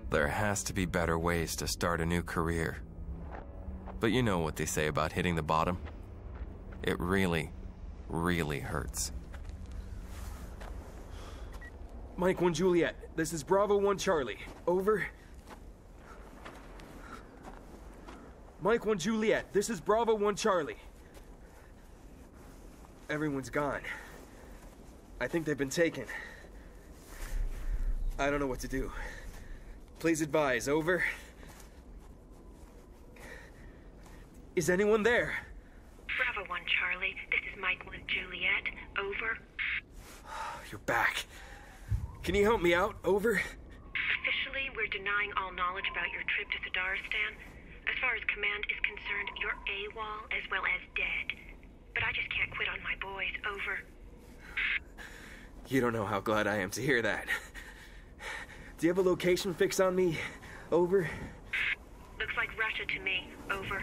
There has to be better ways to start a new career. But you know what they say about hitting the bottom? It really, really hurts. Mike 1 Juliet, this is Bravo 1 Charlie. Over. Mike 1 Juliet, this is Bravo 1 Charlie. Everyone's gone. I think they've been taken. I don't know what to do. Please advise, over. Is anyone there? Bravo 1 Charlie, this is Mike 1 Juliet, over. You're back. Can you help me out, over? Officially, we're denying all knowledge about your trip to Thadaristan. As far as command is concerned, you're AWOL as well as dead. But I just can't quit on my boys, over. You don't know how glad I am to hear that. Do you have a location fix on me? Over. Looks like Russia to me. Over.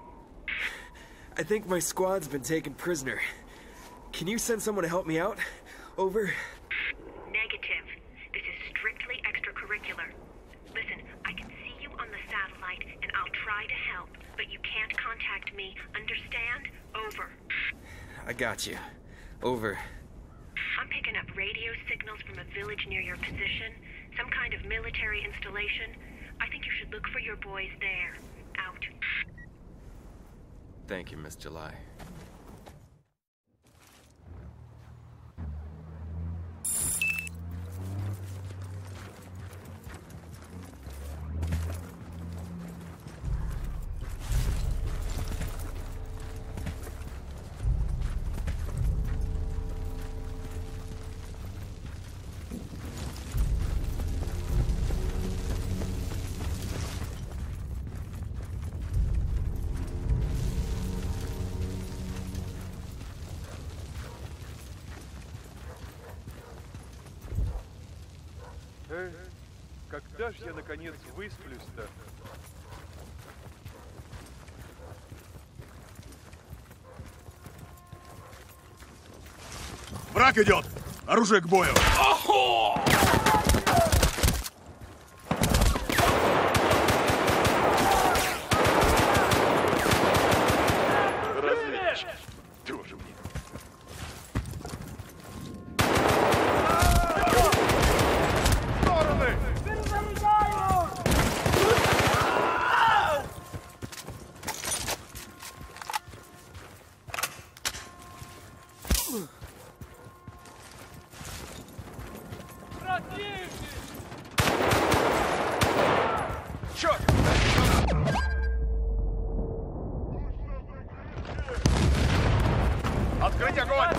I think my squad's been taken prisoner. Can you send someone to help me out? Over. Negative. This is strictly extracurricular. Listen, I can see you on the satellite, and I'll try to help, but you can't contact me. Understand? Over. I got you. Over. I'm picking up radio signals from a village near your position. Some kind of military installation. I think you should look for your boys there. Out. Thank you, Miss July. Когда ж я наконец высплюсь-то? Враг идет! Оружие к бою! Разведчик. Тоже мне. Открыть огонь!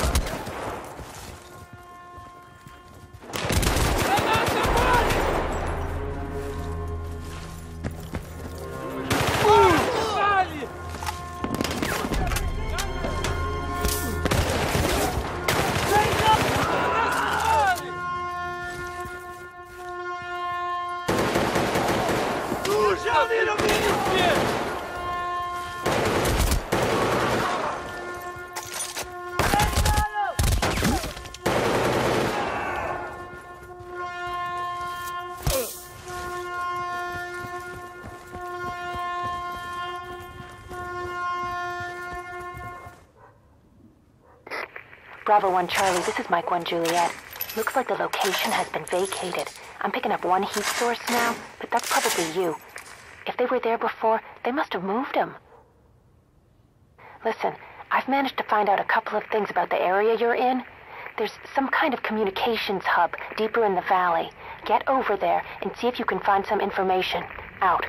Bravo 1 Charlie, this is Mike 1 Juliet. Looks like the location has been vacated. I'm picking up one heat source now, but that's probably you. If they were there before, they must have moved them. Listen, I've managed to find out a couple of things about the area you're in. There's some kind of communications hub deeper in the valley. Get over there and see if you can find some information. Out.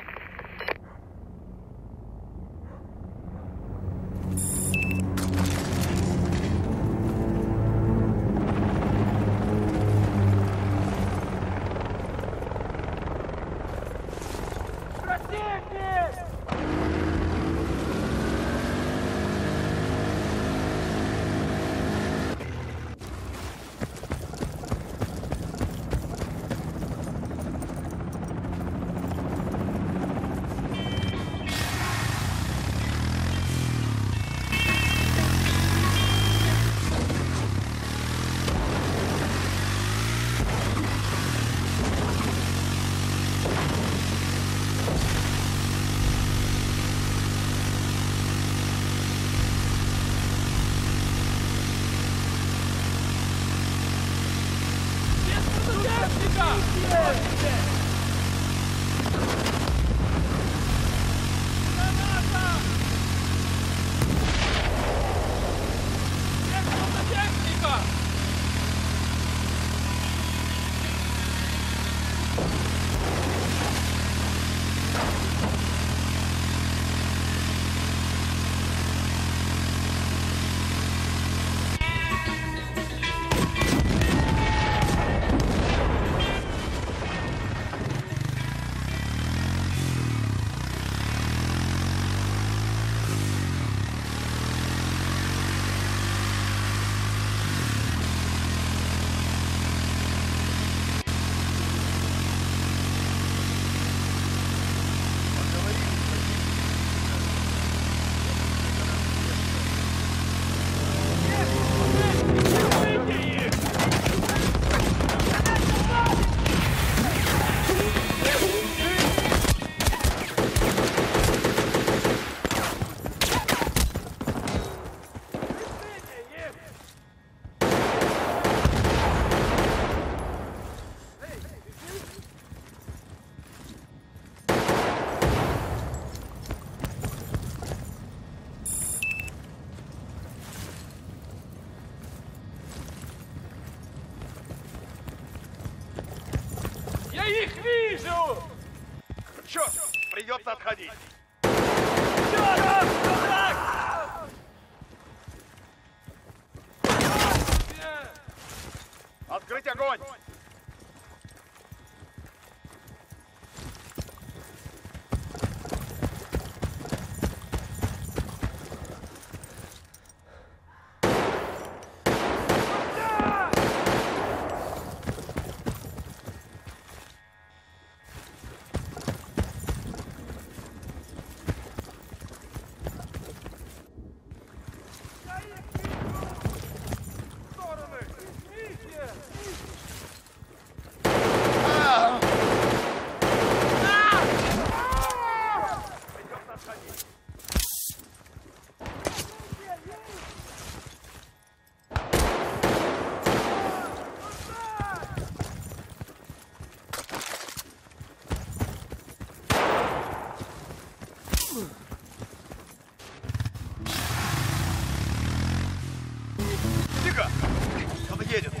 Я их вижу! Черт, придется отходить. Открыть огонь! Тихо! Он едет.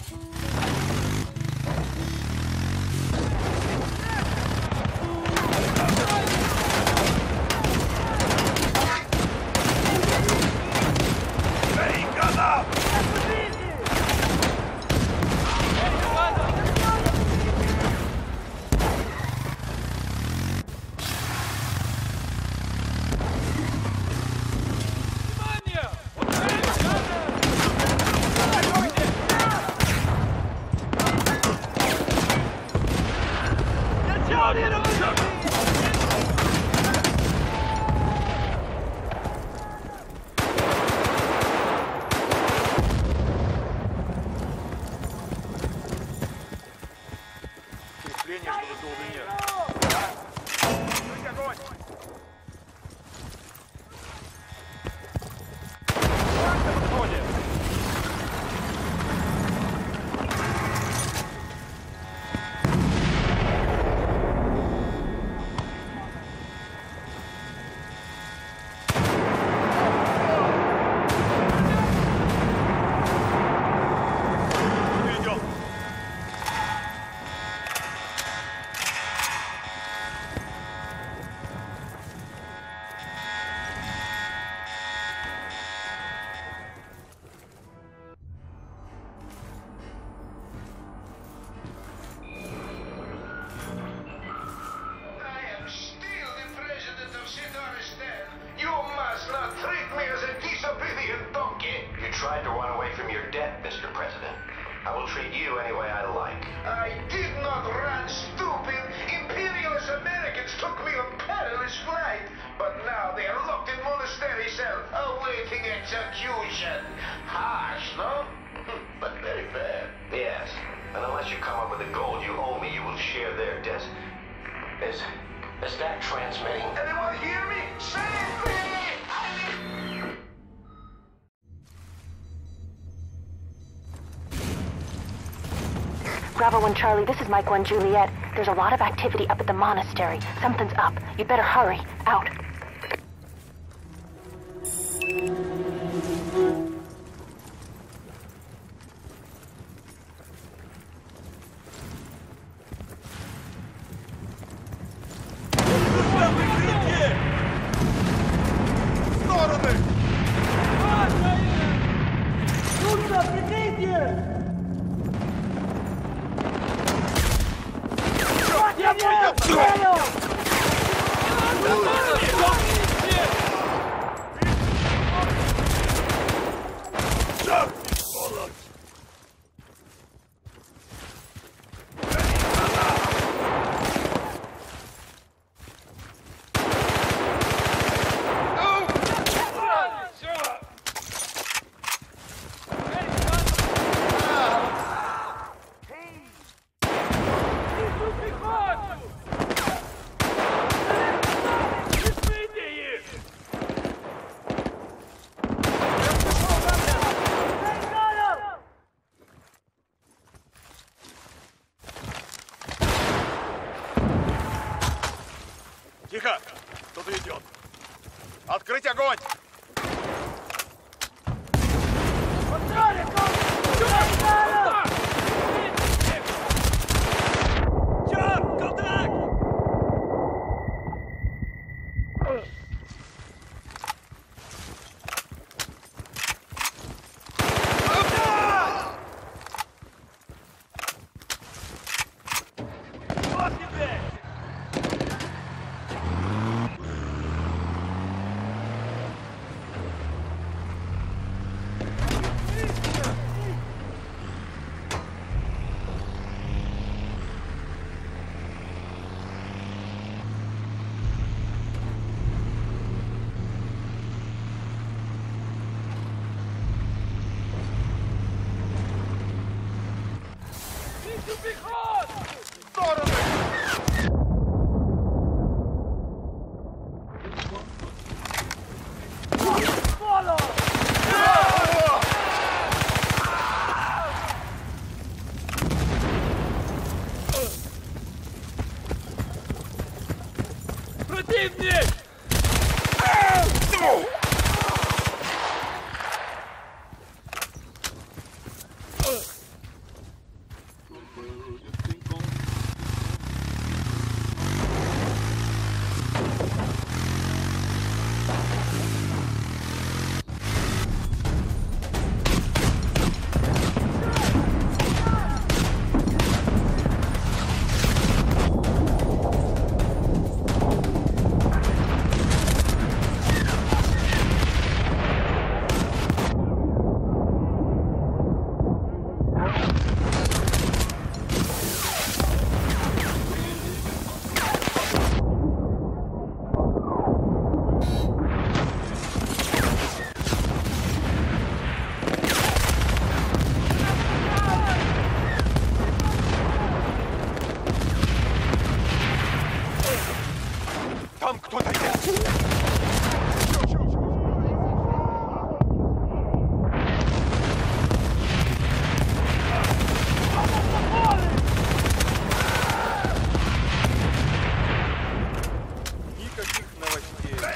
Эй, канал! Крепление, чтобы долго нет. Открыть огонь! На подходе! Идем! You must not treat me as a disobedient donkey. You tried to run away from your death, Mr. President. I will treat you any way I like. I did not run, stupid. Imperialist Americans took me on perilous flight. But now they are locked in monastery cell, awaiting execution. Harsh, no? But very fair. Yes, and unless you come up with the gold you owe me, you will share their death. Is that transmitting? Anyone hear me? Save me! Bravo 1 Charlie, this is Mike 1 Juliet. There's a lot of activity up at the monastery. Something's up. You'd better hurry. Out. Тихо! Кто-то идет. Открыть огонь! Черт! Контакт! Там кто-то есть! Никаких новостей.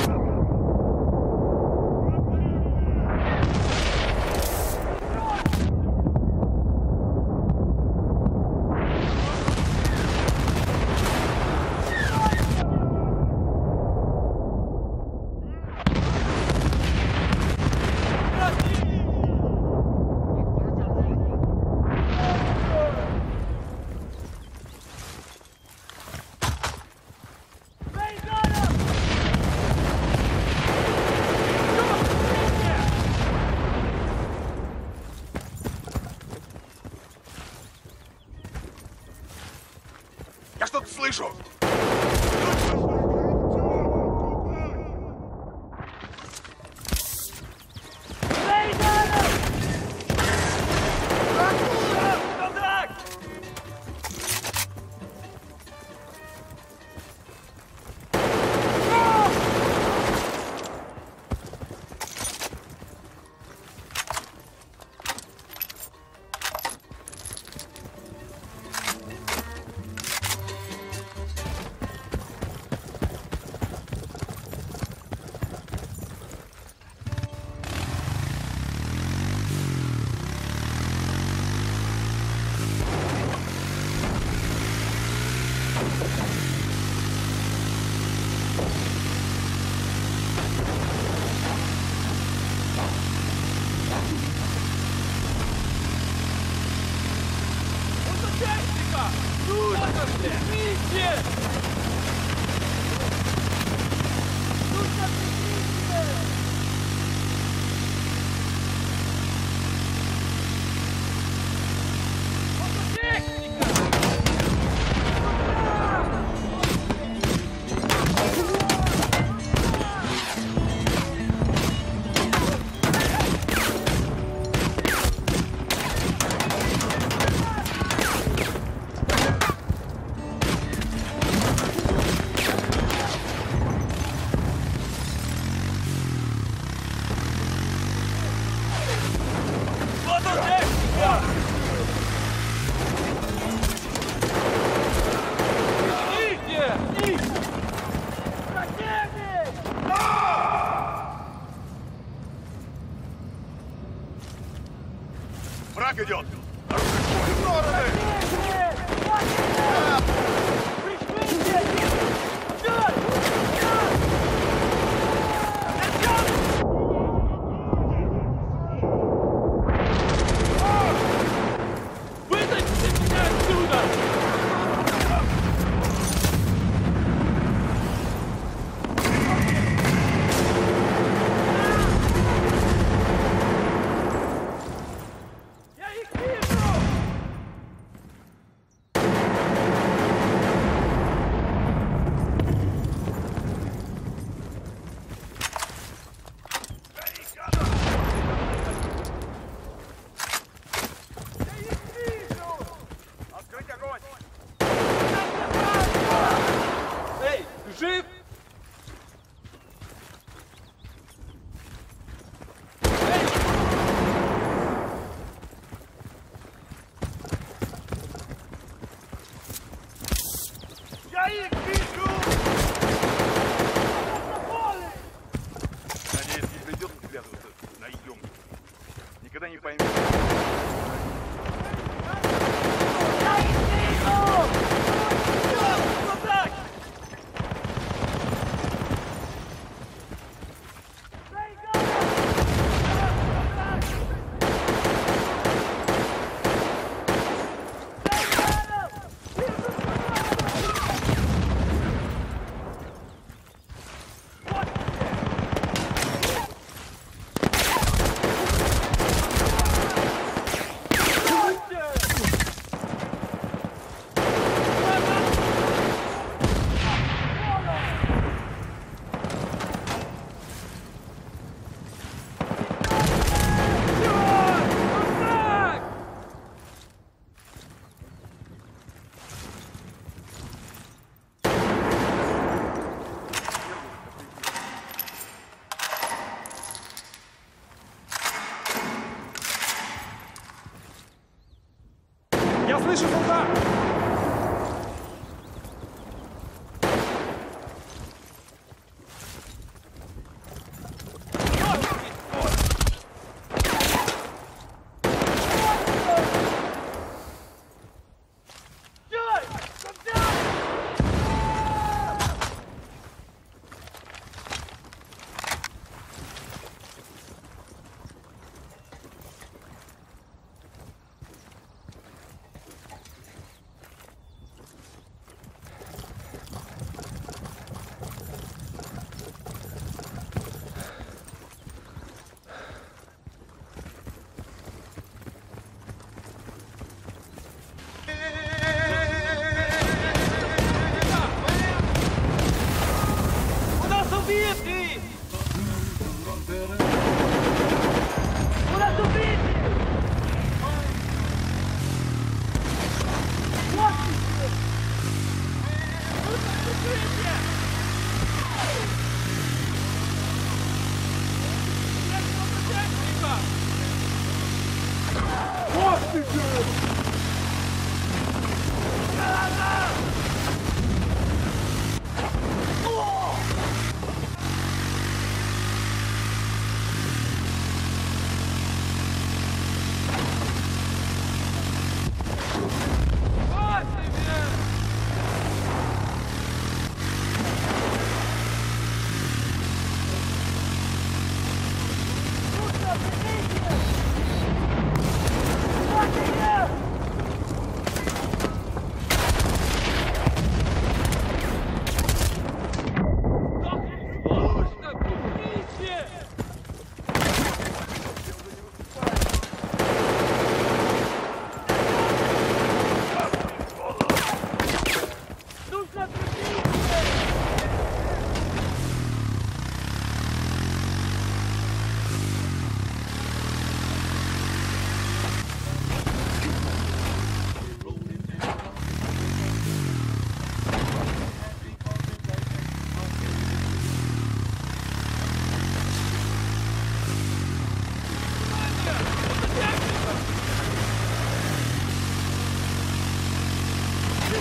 Я что-то слышу! Враг идет! Никогда не поймешь. Я слышу солдат!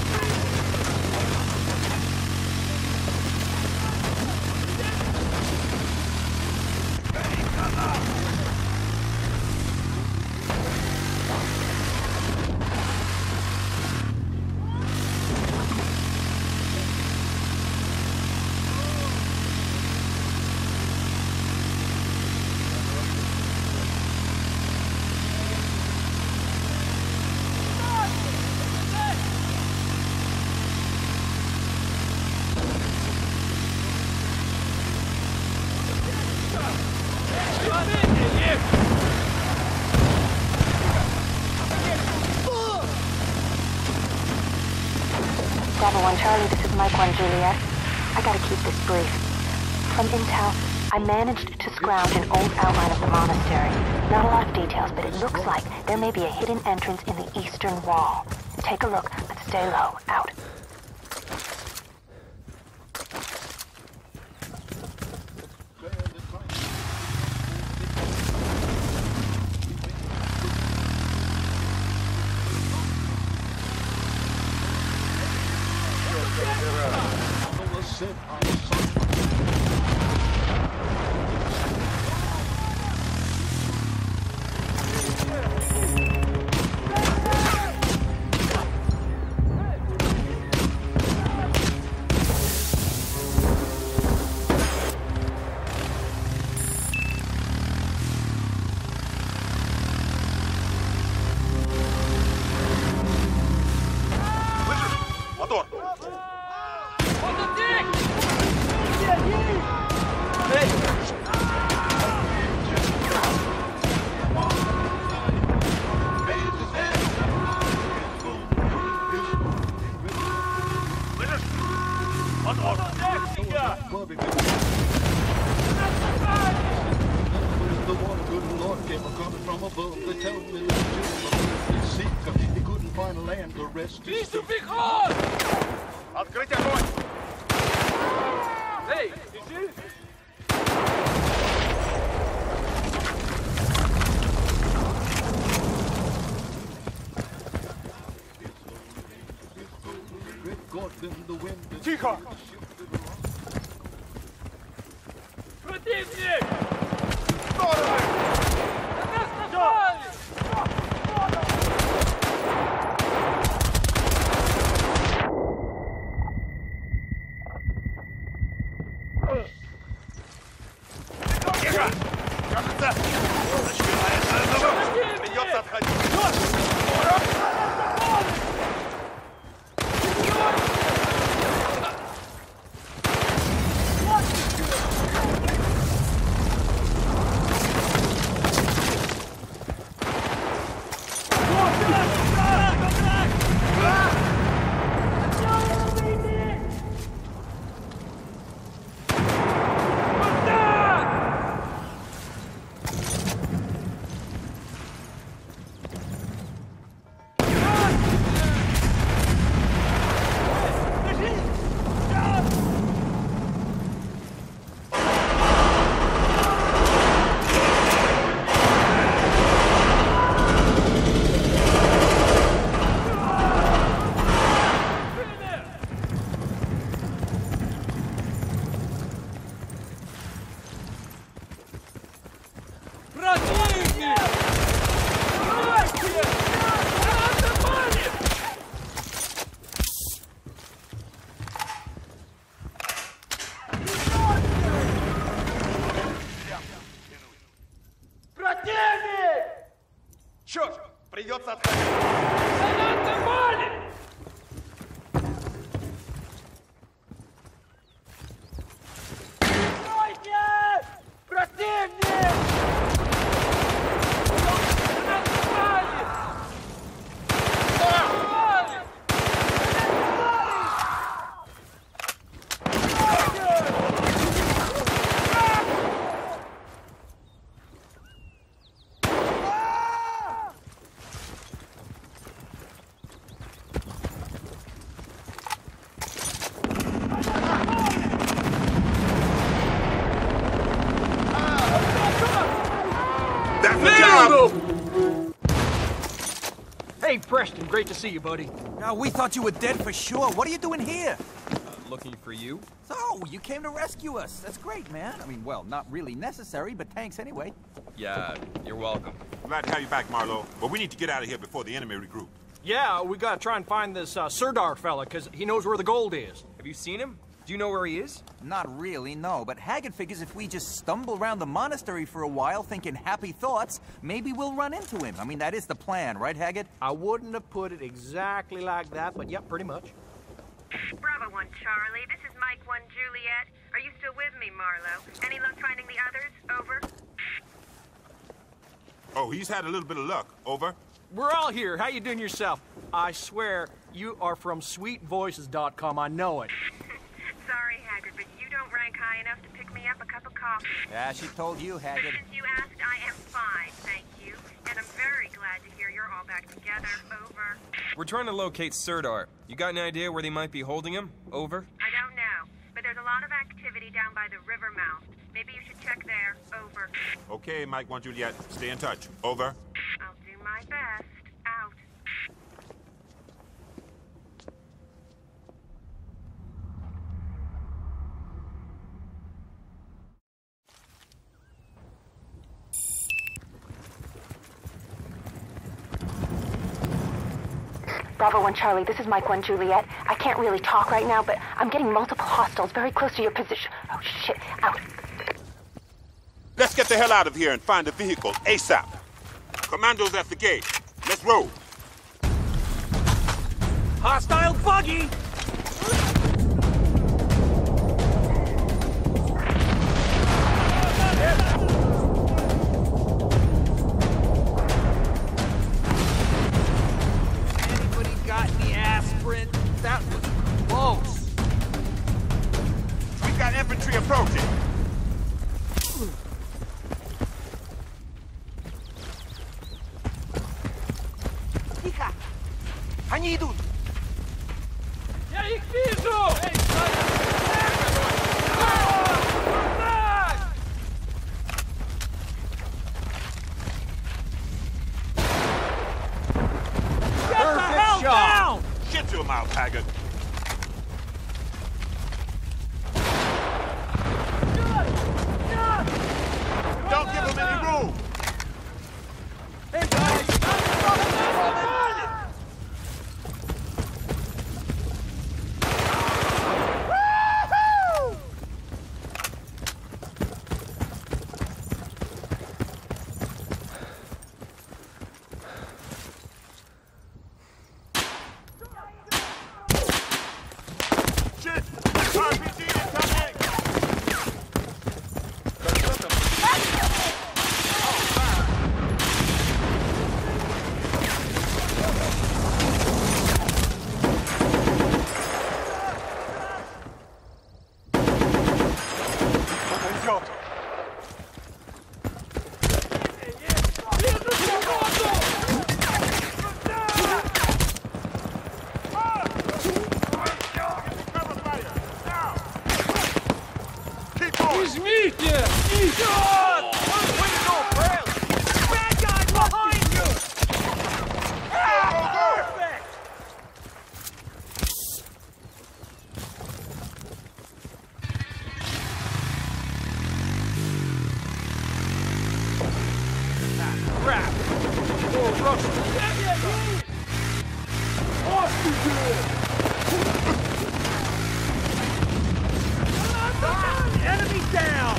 Bravo 1 Charlie, this is Mike 1 Juliet. I gotta keep this brief. From intel, I managed to scrounge an old outline of the monastery. Not a lot of details, but it looks like there may be a hidden entrance in the eastern wall. Take a look, but stay low. Out. Мотор! Слышишь? Мотор! The one good Lord came coming from above. They tell me that you seek. He couldn't find a land to rest his feet. Открыть огонь! Эй, иди! Тихо! Противник! Стороны! На нас напали! Тихо! Кажется, начинается разговор. Придется отходить. Противник! Давайте! Нас напали! Противник! Черт! Придется отходить. На нас напали! Стойте! Противник! На нас напали! Напали! That's the job! Hey, Preston, great to see you, buddy. We thought you were dead for sure. What are you doing here? Looking for you? So, you came to rescue us. That's great, man. I mean, well, not really necessary, but thanks anyway. Yeah, you're welcome. Glad to have you back, Marlowe. But we need to get out of here before the enemy regroup. Yeah, we gotta try and find this Serdar fella, because he knows where the gold is. Have you seen him? Do you know where he is? Not really, no. But Haggard figures if we just stumble around the monastery for a while thinking happy thoughts, maybe we'll run into him. I mean, that is the plan, right, Haggard? I wouldn't have put it exactly like that, but yep, pretty much. Bravo 1 Charlie, this is Mike 1 Juliet. Are you still with me, Marlowe? Any luck finding the others? Over. Oh, he's had a little bit of luck. Over. We're all here. How you doing yourself? I swear, you are from sweetvoices.com. I know it. Sorry, Haggard, but you don't rank high enough to pick me up a cup of coffee. Yeah, she told you, Haggard. Since you asked, I am fine, thank you. And I'm very glad to hear you're all back together. Over. We're trying to locate Serdar. You got an idea where they might be holding him? Over. I don't know, but there's a lot of activity down by the river mouth. Maybe you should check there. Over. Okay, Mike 1 Juliet. Stay in touch. Over. I'll do my best. Out. Bravo 1 Charlie, this is Mike 1 Juliet. I can't really talk right now, but I'm getting multiple hostiles very close to your position. Oh, shit. Out. Let's get the hell out of here and find a vehicle ASAP. Commandos at the gate. Let's roll. Hostile buggy! Anybody got any aspirin? That was close. We've got infantry approaching. Тихо! Они идут! Я их вижу! Perfect shot! Get your mouth, Haggard. Don't give him any room. Hey, guys! Shit! RPG incoming! Жмите! Идет! Bad guy behind you! Perfect! Crap! Oh, enemy down!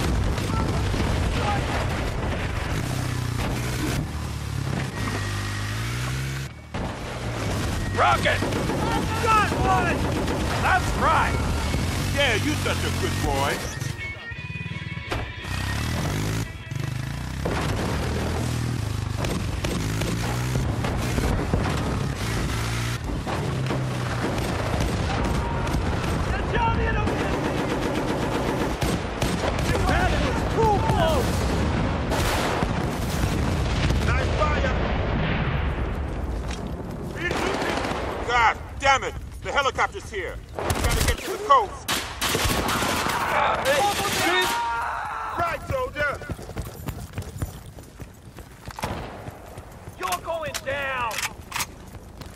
Rocket! Got one! That's right! Yeah, you such a good boy. Nice fire. God damn it! The helicopter's here. We gotta get to the coast. Right, soldier. You're going down!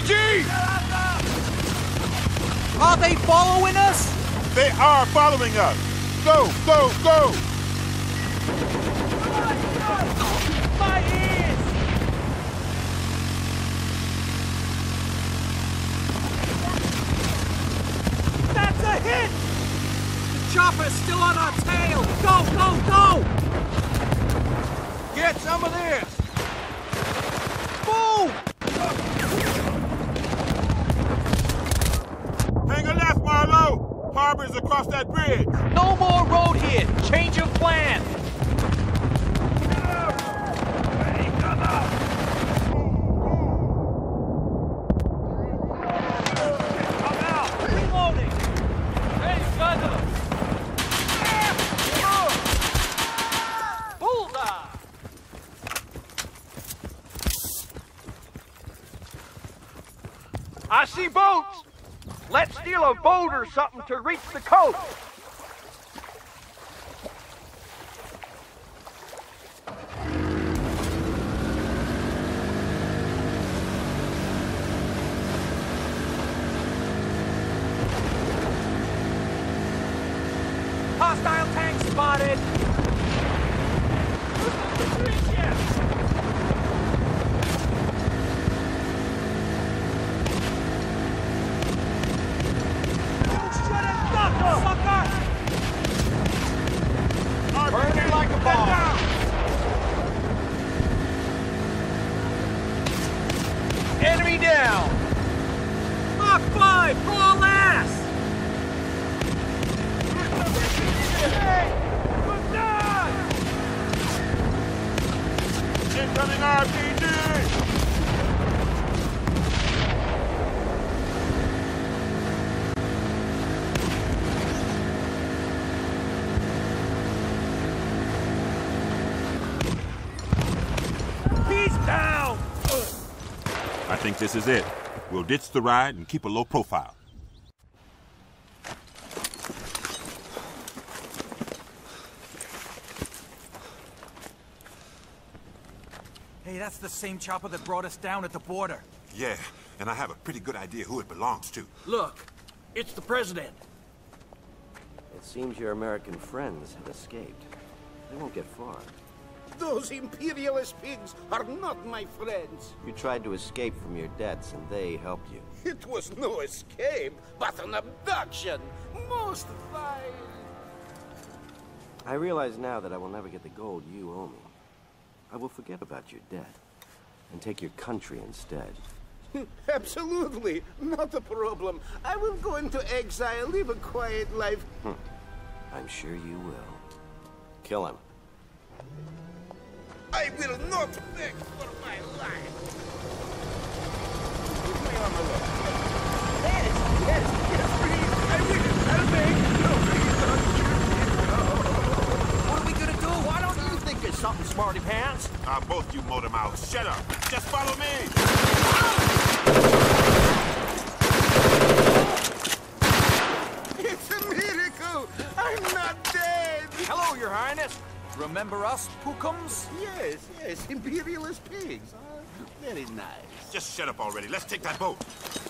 RPG! Are they following us? They are following us! Go, go, go! My ears! That's a hit! The chopper's still on our tail! Go, go, go! Get some of this! Move! Hang a left, Marlowe! Harbor's across that bridge! No more road here! Change of plan! I see boats! Let's steal a boat or something to reach the coast! Hostile tank spotted! Burning like a bomb! Enemy down! Mach 5, all ass! Incoming RPG! Down! I think this is it. We'll ditch the ride and keep a low profile. Hey, that's the same chopper that brought us down at the border. Yeah, and I have a pretty good idea who it belongs to. Look, it's the president. It seems your American friends have escaped. They won't get far. Those imperialist pigs are not my friends. You tried to escape from your debts, and they helped you. It was no escape, but an abduction. Most vile. I realize now that I will never get the gold you owe me. I will forget about your debt and take your country instead. Absolutely, not a problem. I will go into exile, live a quiet life. I'm sure you will. Kill him. I will not beg for my life. Put my arm along. Yes, please. I will. I'll beg. No, please don't. What are we gonna do? Why don't you think of something, smarty pants? Both you motor mouths, shut up. Just follow me. It's a miracle. I'm not dead. Hello, Your Highness. Remember us, Pookums? Yes, imperialist pigs. Very nice. Just shut up already. Let's take that boat.